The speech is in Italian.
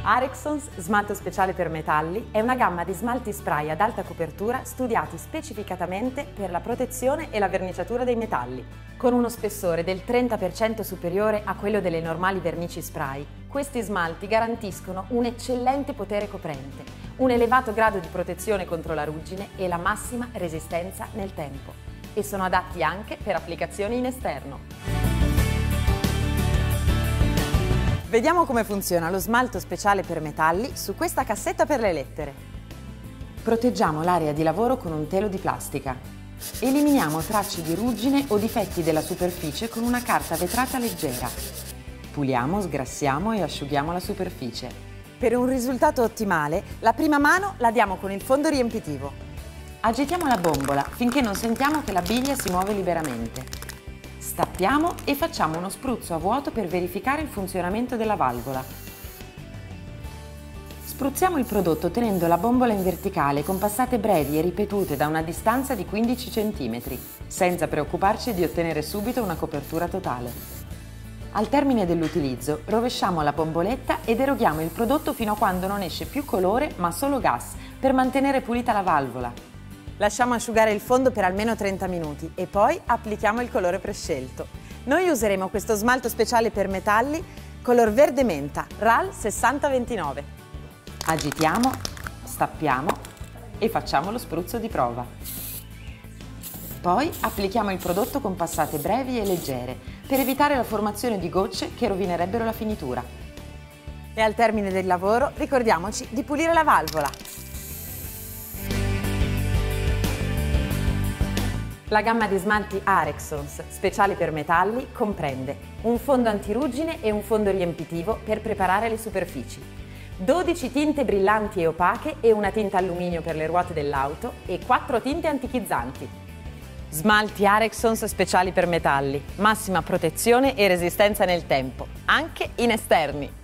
Arexons smalto speciale per metalli è una gamma di smalti spray ad alta copertura studiati specificatamente per la protezione e la verniciatura dei metalli. Con uno spessore del 30% superiore a quello delle normali vernici spray, questi smalti garantiscono un eccellente potere coprente, un elevato grado di protezione contro la ruggine e la massima resistenza nel tempo. E sono adatti anche per applicazioni in esterno. Vediamo come funziona lo smalto speciale per metalli su questa cassetta per le lettere. Proteggiamo l'area di lavoro con un telo di plastica. Eliminiamo tracce di ruggine o difetti della superficie con una carta vetrata leggera. Puliamo, sgrassiamo e asciughiamo la superficie. Per un risultato ottimale, la prima mano la diamo con il fondo riempitivo. Agitiamo la bombola finché non sentiamo che la biglia si muove liberamente. Stappiamo e facciamo uno spruzzo a vuoto per verificare il funzionamento della valvola. Spruzziamo il prodotto tenendo la bombola in verticale con passate brevi e ripetute da una distanza di 15 cm, senza preoccuparci di ottenere subito una copertura totale. Al termine dell'utilizzo rovesciamo la bomboletta ed eroghiamo il prodotto fino a quando non esce più colore ma solo gas per mantenere pulita la valvola. Lasciamo asciugare il fondo per almeno 30 minuti e poi applichiamo il colore prescelto. Noi useremo questo smalto speciale per metalli color verde menta, RAL 6029. Agitiamo, stappiamo e facciamo lo spruzzo di prova. Poi applichiamo il prodotto con passate brevi e leggere per evitare la formazione di gocce che rovinerebbero la finitura. E al termine del lavoro ricordiamoci di pulire la valvola. La gamma di smalti Arexons, speciali per metalli, comprende un fondo antiruggine e un fondo riempitivo per preparare le superfici, 12 tinte brillanti e opache e una tinta alluminio per le ruote dell'auto e 4 tinte antichizzanti. Smalti Arexons speciali per metalli, massima protezione e resistenza nel tempo, anche in esterni.